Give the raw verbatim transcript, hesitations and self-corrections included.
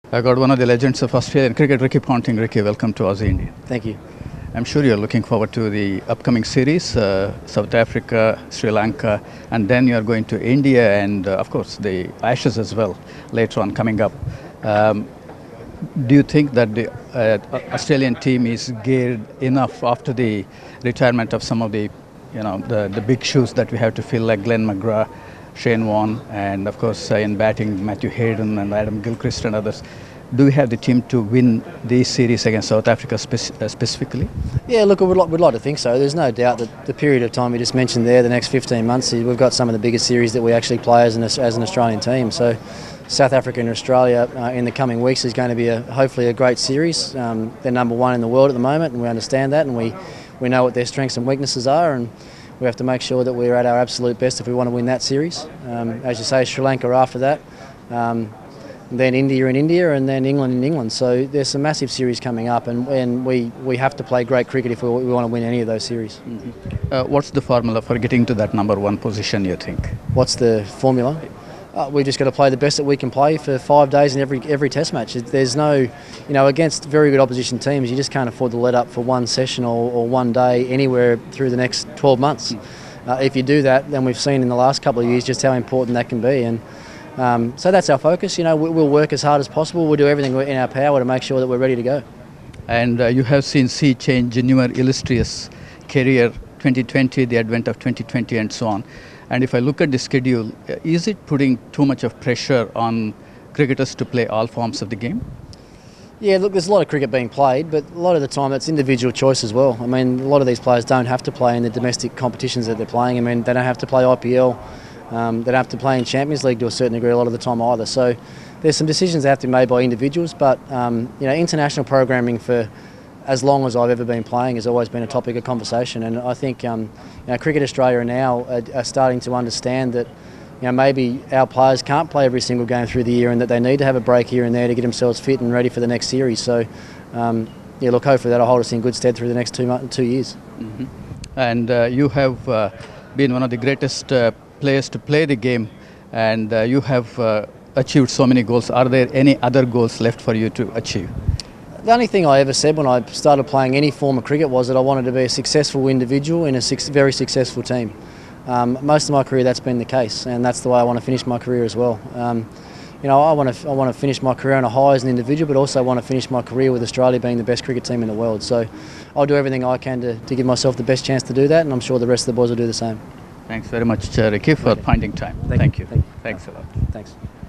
I got one of the legends of Australian cricket, Ricky Ponting. Ricky, welcome to Aussie India. Thank you. I'm sure you're looking forward to the upcoming series, uh, South Africa, Sri Lanka, and then you're going to India and, uh, of course, the Ashes as well later on coming up. Um, do you think that the uh, Australian team is geared enough after the retirement of some of the, you know, the, the big shoes that we have to fill, like Glenn McGrath, Shane Warne, and of course uh, in batting Matthew Hayden and Adam Gilchrist and others? Do we have the team to win these series against South Africa spec- uh, specifically? Yeah, look, we'd like, we'd like to think so. There's no doubt that the period of time you just mentioned there, the next fifteen months, we've got some of the biggest series that we actually play as an, as an Australian team. So South Africa and Australia uh, in the coming weeks is going to be a, hopefully a great series. Um, they're number one in the world at the moment, and we understand that, and we, we know what their strengths and weaknesses are, and we have to make sure that we're at our absolute best if we want to win that series. Um, as you say, Sri Lanka after that. Um, then India in India, and then England in England. So there's some massive series coming up, and, and we, we have to play great cricket if we, we want to win any of those series. Mm-hmm. uh, what's the formula for getting to that number one position, you think? What's the formula? Uh, we've just got to play the best that we can play for five days in every every test match. There's no, you know, against very good opposition teams, you just can't afford to let up for one session or, or one day anywhere through the next twelve months. Mm-hmm. Uh, if you do that, then we've seen in the last couple of years just how important that can be. And Um, so that's our focus. You know, we'll work as hard as possible. We'll do everything in our power to make sure that we're ready to go. And uh, you have seen sea change in your illustrious career, twenty twenty, the advent of twenty twenty and so on. And if I look at the schedule, is it putting too much of pressure on cricketers to play all forms of the game? Yeah, look, there's a lot of cricket being played, but a lot of the time it's individual choice as well. I mean, a lot of these players don't have to play in the domestic competitions that they're playing. I mean, they don't have to play I P L. Um, they don't have to play in Champions League to a certain degree a lot of the time either. So there's some decisions that have to be made by individuals, but um, you know, international programming for as long as I've ever been playing has always been a topic of conversation. And I think um, you know, Cricket Australia now are, are starting to understand that you know, maybe our players can't play every single game through the year, and that they need to have a break here and there to get themselves fit and ready for the next series. So um, yeah, look, hopefully that'll hold us in good stead through the next two months, two years. Mm-hmm. And uh, you have uh, been one of the greatest uh, players to play the game, and uh, you have uh, achieved so many goals. Are there any other goals left for you to achieve? The only thing I ever said when I started playing any form of cricket was that I wanted to be a successful individual in a su- very successful team. Um, most of my career that's been the case, and that's the way I want to finish my career as well. Um, you know, I want to I want to finish my career on a high as an individual, but also want to finish my career with Australia being the best cricket team in the world. So I'll do everything I can to, to give myself the best chance to do that, and I'm sure the rest of the boys will do the same. Thanks very much, uh, Ricky, for finding time. Thank, Thank you. you. Thank you. Thanks a lot. Thanks.